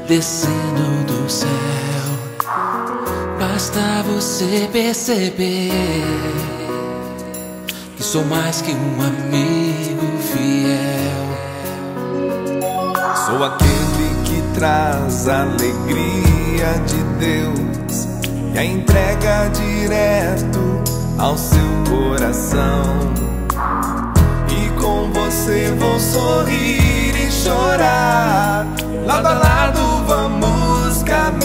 descendo do céu. Basta você perceber que sou mais que um amigo fiel. Sou aquele que traz a alegria de Deus e a entrega direto ao seu coração. E com você vou sorrir e chorar, lado a lado vamos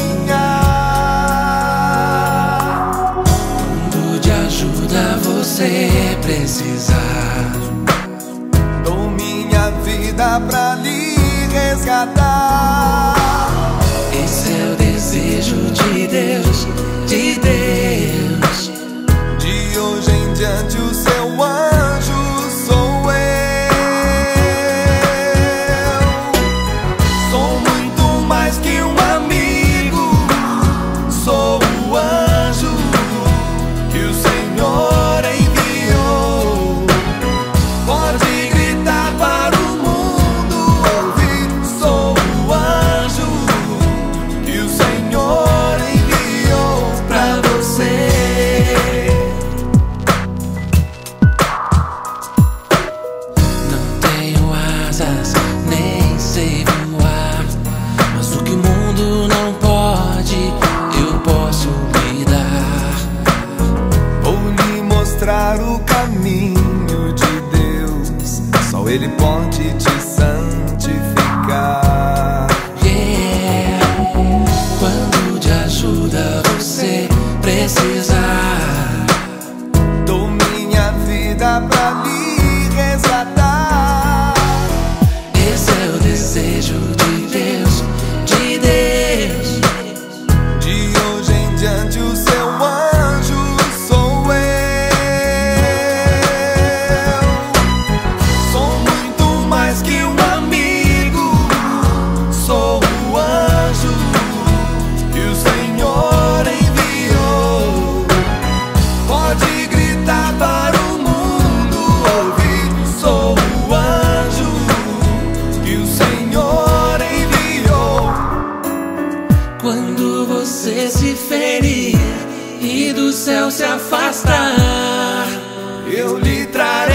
caminhar. Quando de ajuda você precisar, dou minha vida pra lhe resgatar. Esse é o desejo de Deus, de Deus. De hoje em diante o seu anjo sou eu. Sou muito mais que um amigo, sou o anjo que o Senhor enviou. Pode gritar para o mundo ouvir, sou o anjo que o Senhor enviou pra você. Nem sei voar, mas o que o mundo não pode, eu posso lhe dar. Vou lhe mostrar o caminho de Deus, só Ele pode te santificar. Yeah. Quando de ajuda você precisar, dou minha vida pra lhe resgatar. Esse é o desejo de Deus, de Deus. De hoje em diante o seu anjo sou eu. Sou muito mais que um amigo, sou o anjo que o Senhor enviou. Pode gritar para o mundo ouvir, sou o anjo que o Senhor enviou. Quando você se ferir e do céu se afastar, eu lhe trarei